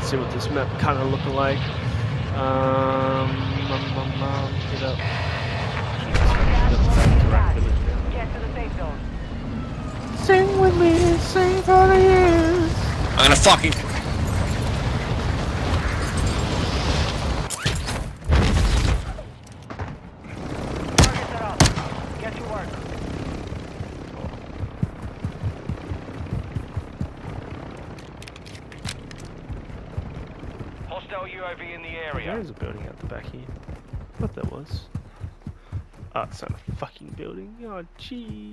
see what this map kind of looking like. Get up. Get to the safe zone. Sing with me, sing for the years. I'm gonna fucking. Targets are up. Get to work. Hostile UAV in the area. There is a building out the back here. I thought that was. Oh, it's not a fucking building. Oh, jeez.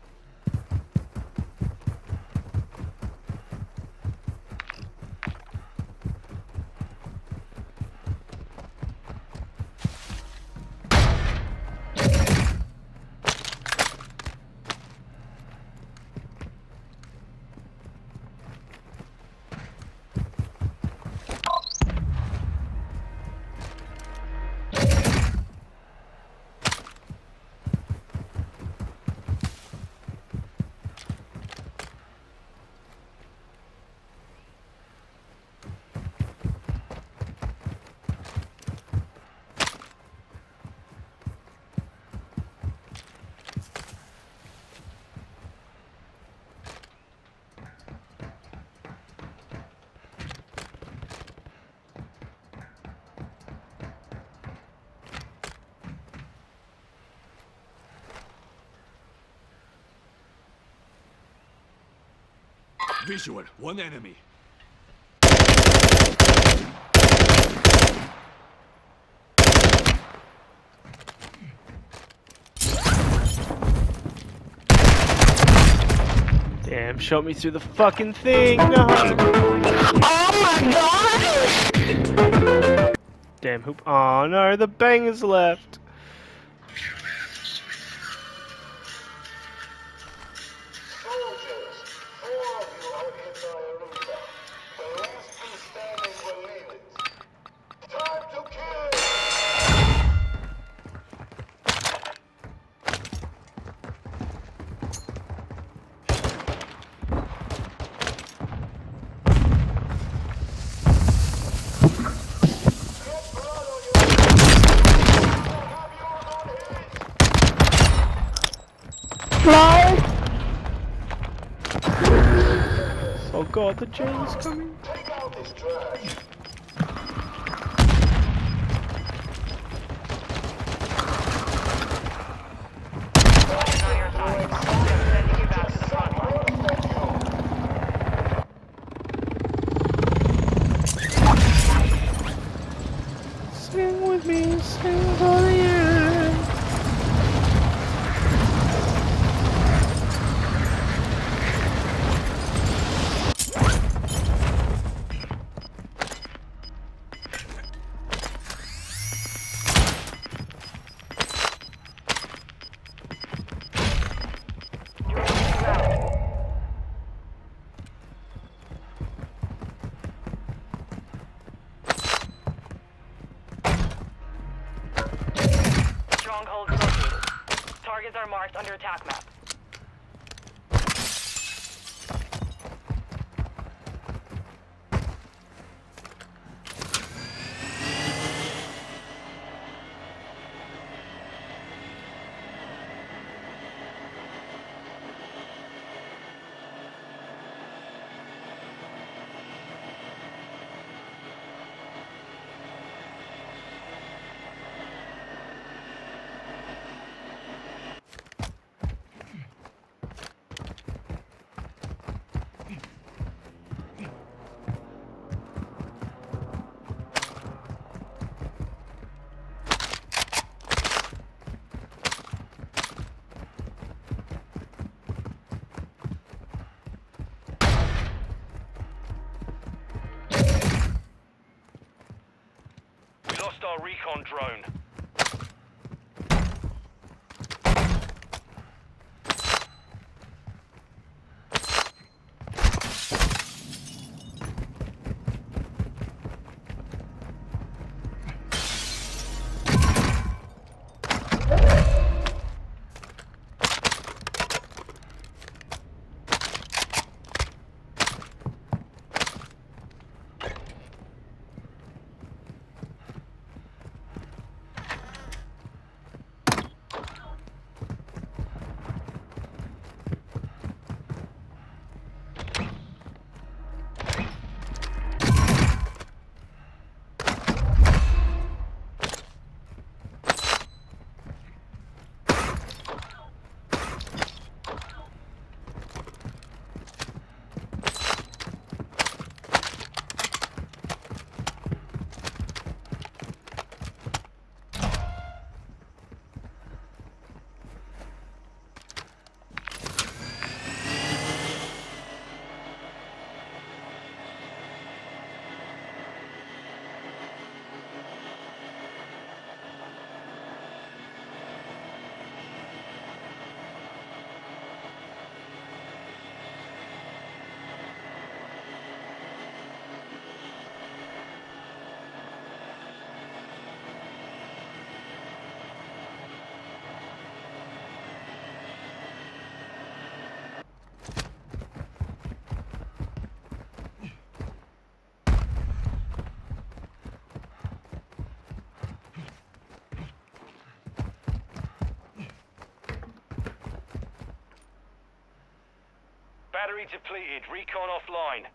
Visual, one enemy. Damn, shot me through the fucking thing. No. Oh my god! Damn hoop. Oh no, the bangers left. Oh god, the Jane's coming. On your side. Sending you back to the front line. Sing with me, sing for the years. Strongholds located. Targets are marked under attack map. We lost our recon drone. battery depleted. Recon offline.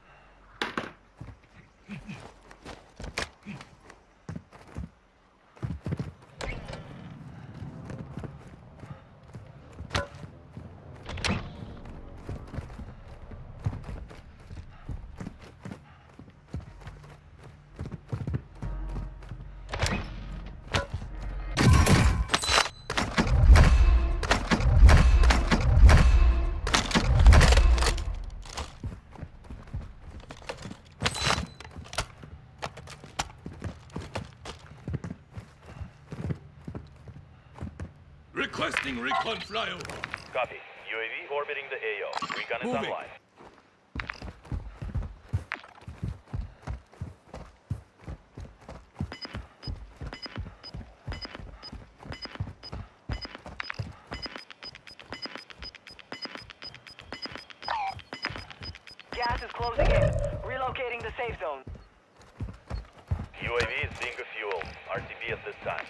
Requesting recon flyover. Copy. UAV orbiting the AO. Recon is Moving. online. Gas is closing in. Relocating the safe zone. UAV is being refueled. RTB at this time.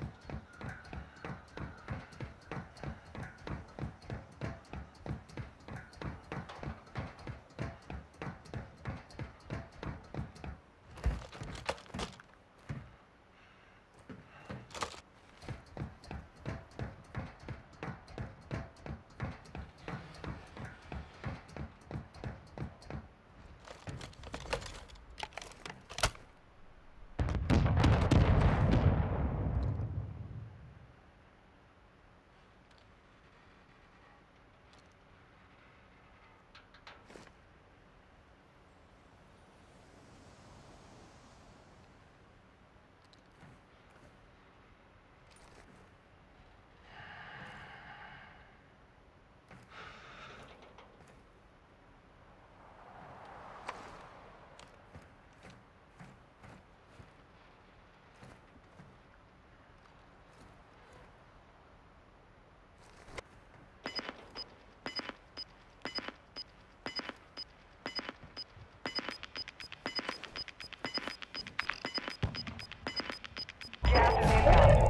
Gas is inbound.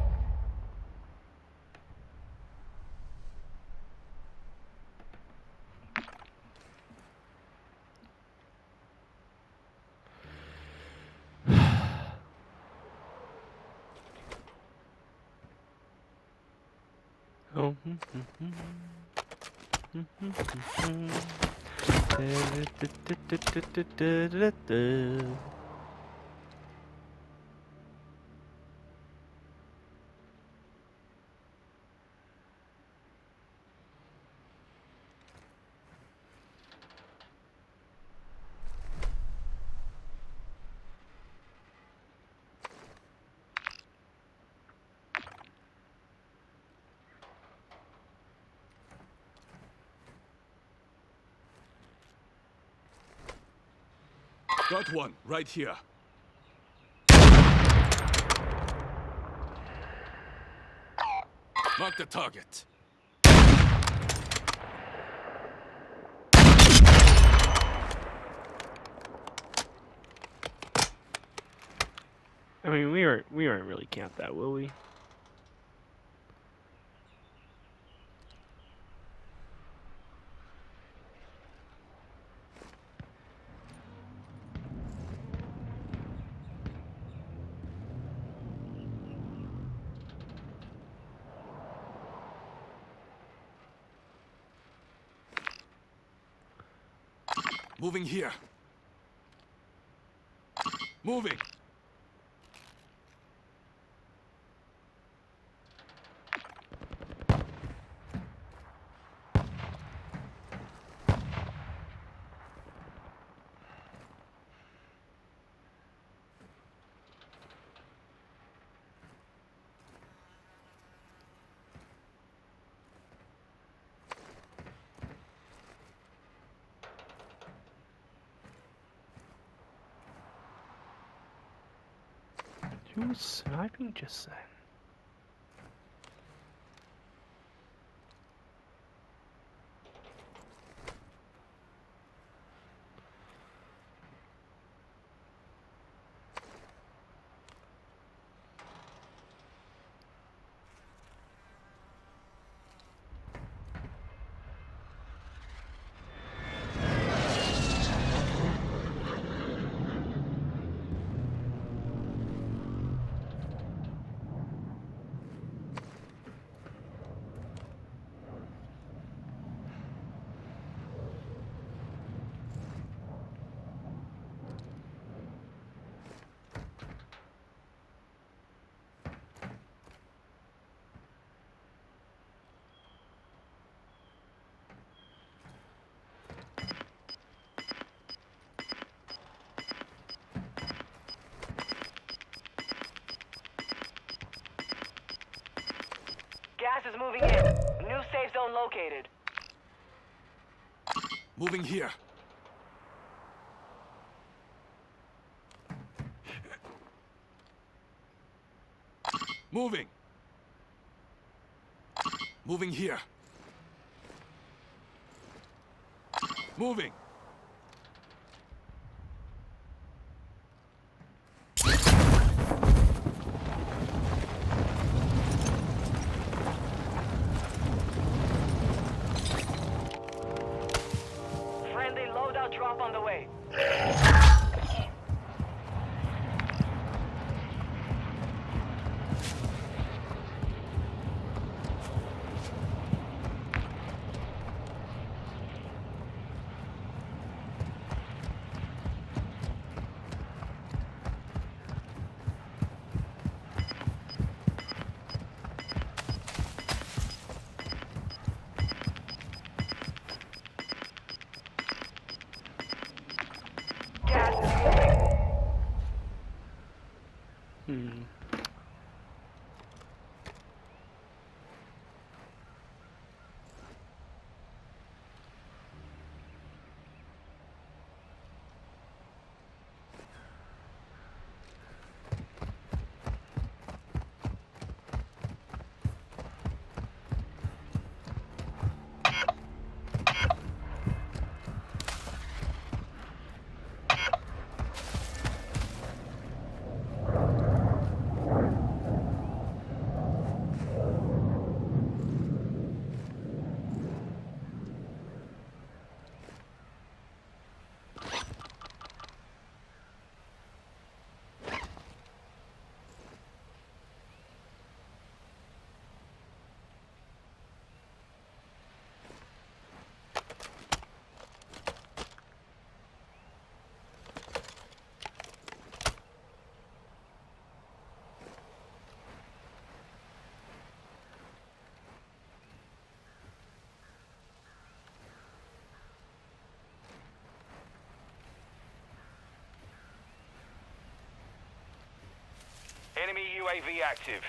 Oh. Got one, right here. Mark the target. I mean, we aren't really count that, will we? Moving here. Moving. Who was sniping just then? Gas is moving in. New safe zone located. Moving here. Moving. Moving here. Moving. Friendly loadout drop on the way. Gas is moving. Enemy UAV active.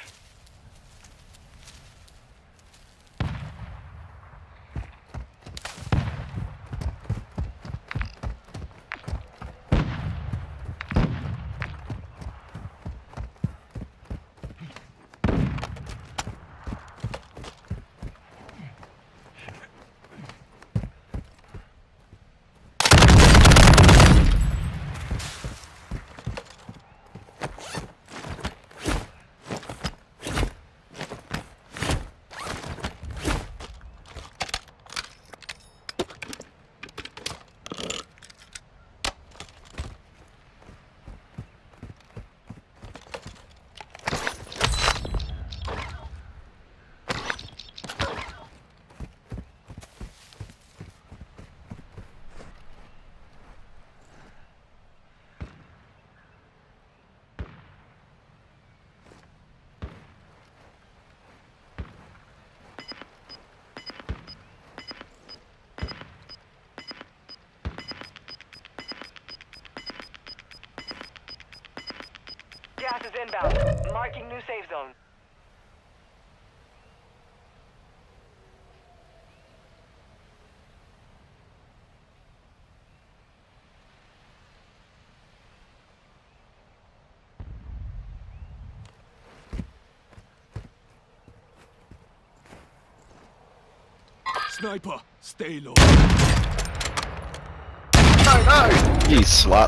Gas is inbound. Marking new safe zone. Sniper, stay low. You slut.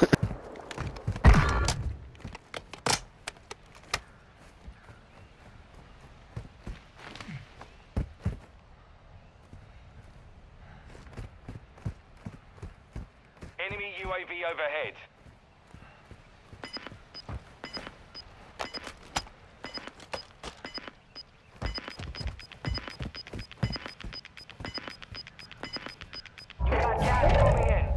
Enemy UAV overhead. You got gas moving in.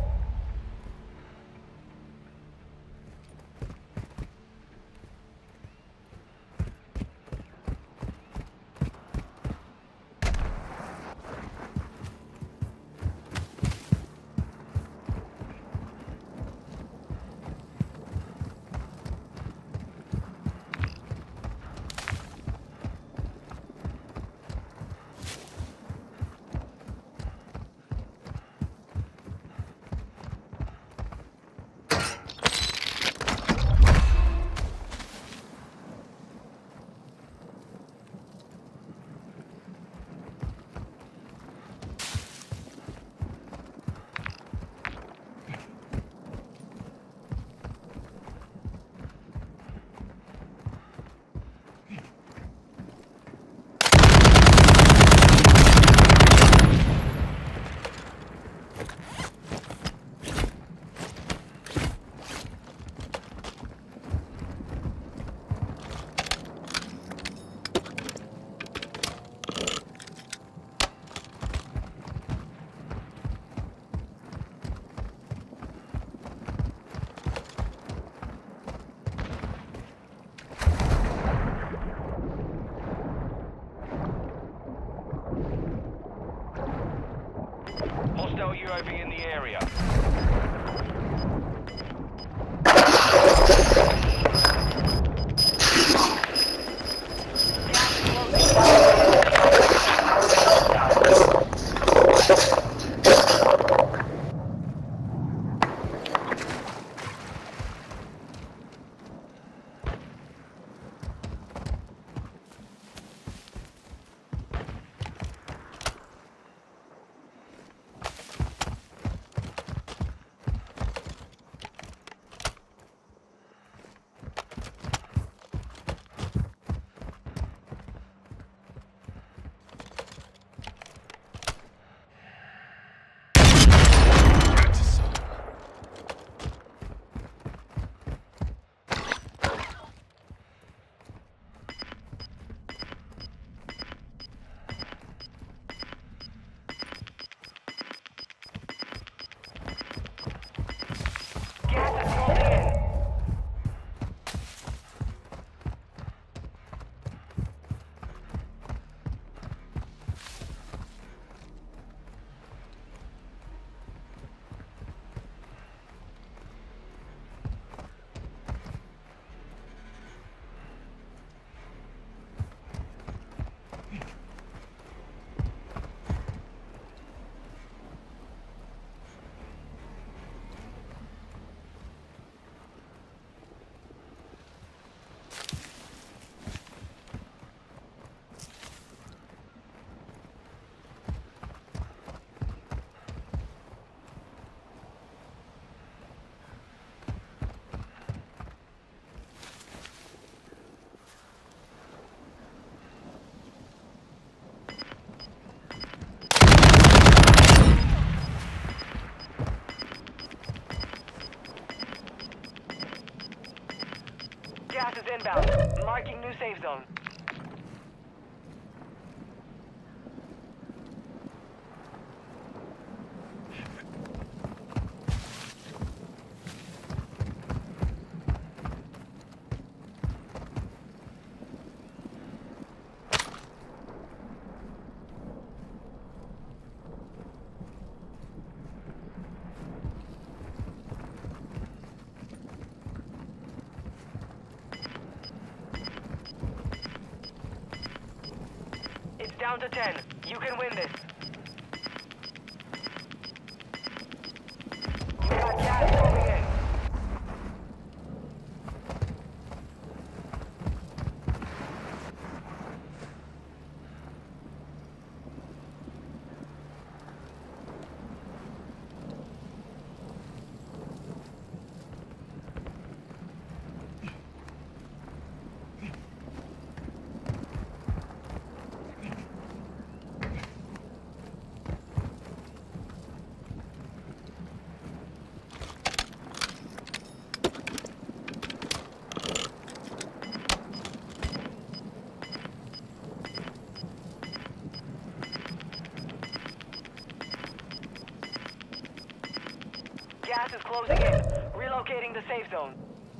UAV in the area. Gas is closing in. Gas is inbound. Marking new safe zone. It's down to 10. You can win this. You got gas moving in. Gas is closing in. Relocating the safe zone.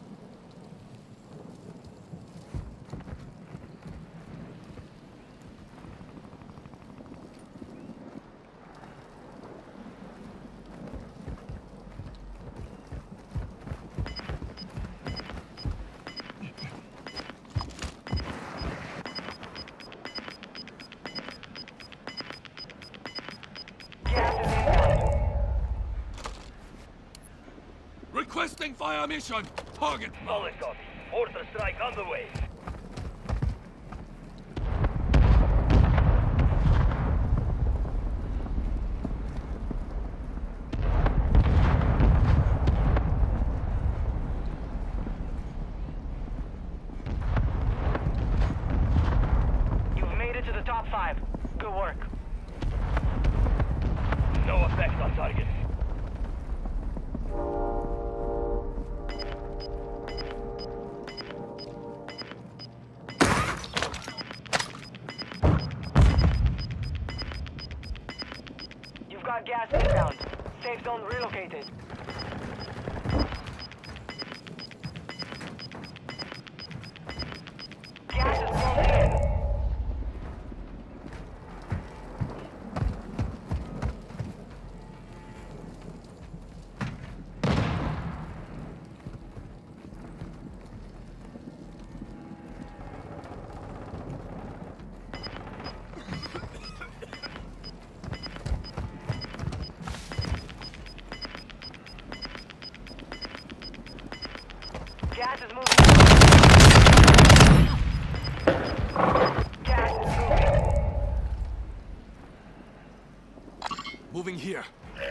Gas is inbound. Requesting fire mission. Target Solid copy. Mortar strike underway. You've made it to the top 5. Good work. No effect on target. You've got gas inbound. Safe zone relocated. Gas is closing in. Moving here.